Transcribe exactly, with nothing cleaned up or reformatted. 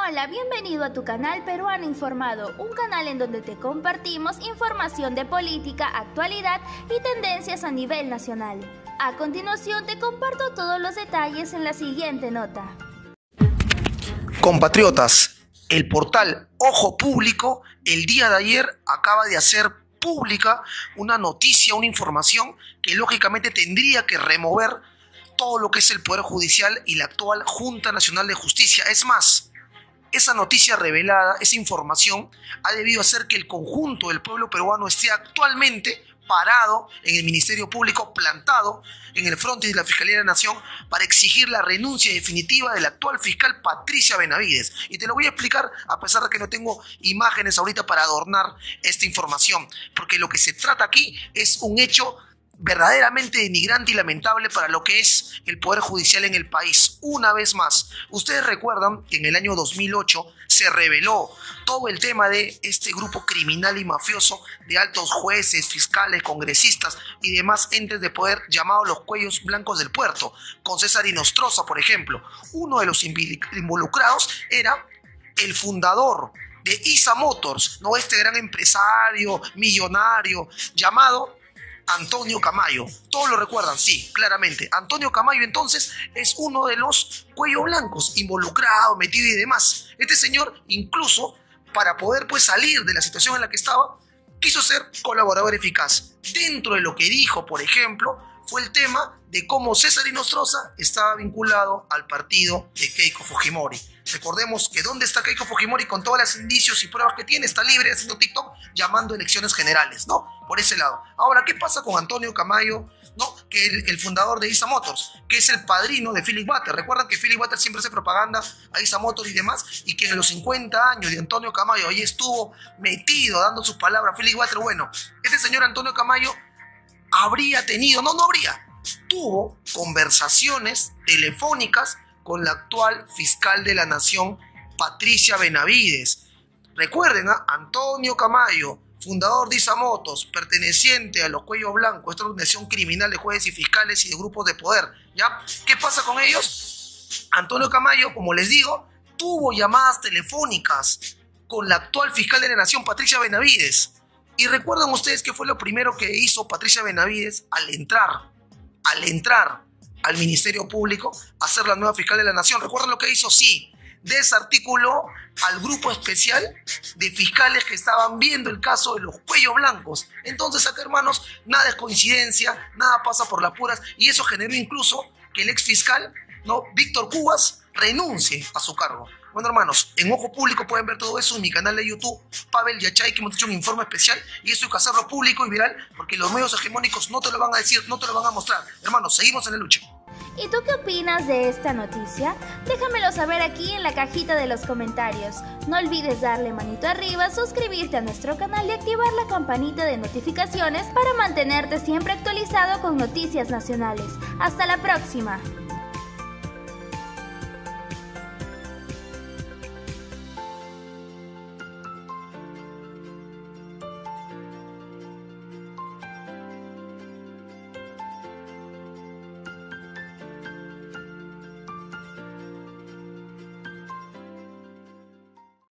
Hola, bienvenido a tu canal Peruano Informado, un canal en donde te compartimos información de política, actualidad y tendencias a nivel nacional. A continuación te comparto todos los detalles en la siguiente nota. Compatriotas, el portal Ojo Público el día de ayer acaba de hacer pública una noticia, una información que lógicamente tendría que remover todo lo que es el Poder Judicial y la actual Junta Nacional de Justicia. Es más, esa noticia revelada, esa información, ha debido hacer que el conjunto del pueblo peruano esté actualmente parado en el Ministerio Público, plantado en el frente de la Fiscalía de la Nación para exigir la renuncia definitiva de la actual fiscal Patricia Benavides. Y te lo voy a explicar a pesar de que no tengo imágenes ahorita para adornar esta información, porque lo que se trata aquí es un hecho verdaderamente denigrante y lamentable para lo que es el Poder Judicial en el país. Una vez más, ustedes recuerdan que en el año dos mil ocho se reveló todo el tema de este grupo criminal y mafioso de altos jueces, fiscales, congresistas y demás entes de poder llamados los cuellos blancos del puerto, con César Inostroza, por ejemplo. Uno de los involucrados era el fundador de I S A Motors, ¿no? Este gran empresario, millonario, llamado Antonio Camayo. Todos lo recuerdan, sí, claramente. Antonio Camayo entonces es uno de los cuellos blancos, involucrado, metido y demás. Este señor incluso, para poder pues salir de la situación en la que estaba, quiso ser colaborador eficaz. Dentro de lo que dijo, por ejemplo, fue el tema de cómo César Inostroza estaba vinculado al partido de Keiko Fujimori. Recordemos que dónde está Keiko Fujimori con todos los indicios y pruebas que tiene, está libre haciendo TikTok llamando elecciones generales, ¿no? Por ese lado. Ahora, ¿qué pasa con Antonio Camayo, ¿no? Que el, el fundador de I S A Motors, que es el padrino de Philip Butter. Recuerdan que Philip Butter siempre hace propaganda a I S A Motors y demás, y que en los cincuenta años de Antonio Camayo ahí estuvo metido dando sus palabras a Philip Butter. Bueno, este señor Antonio Camayo habría tenido, no, no habría, tuvo conversaciones telefónicas con la actual fiscal de la Nación, Patricia Benavides. Recuerden, ¿eh? Antonio Camayo, fundador de I S A Motors, perteneciente a los Cuellos Blancos, esta organización criminal de jueces y fiscales y de grupos de poder, ¿ya? ¿Qué pasa con ellos? Antonio Camayo, como les digo, tuvo llamadas telefónicas con la actual fiscal de la Nación, Patricia Benavides. Y recuerdan ustedes qué fue lo primero que hizo Patricia Benavides al entrar, al entrar al Ministerio Público a ser la nueva fiscal de la Nación. ¿Recuerdan lo que hizo? Sí, desarticuló al grupo especial de fiscales que estaban viendo el caso de los cuellos blancos. Entonces acá, hermanos, nada es coincidencia, nada pasa por las puras, y eso generó incluso que el ex fiscal, ¿no?, Víctor Cubas, renuncie a su cargo. Bueno, hermanos, en Ojo Público pueden ver todo eso en mi canal de YouTube, Pavel Yachay, que hemos hecho un informe especial, y eso hay que hacerlo público y viral, porque los medios hegemónicos no te lo van a decir, no te lo van a mostrar. Hermanos, seguimos en la lucha. ¿Y tú qué opinas de esta noticia? Déjamelo saber aquí en la cajita de los comentarios. No olvides darle manito arriba, suscribirte a nuestro canal y activar la campanita de notificaciones para mantenerte siempre actualizado con noticias nacionales. ¡Hasta la próxima!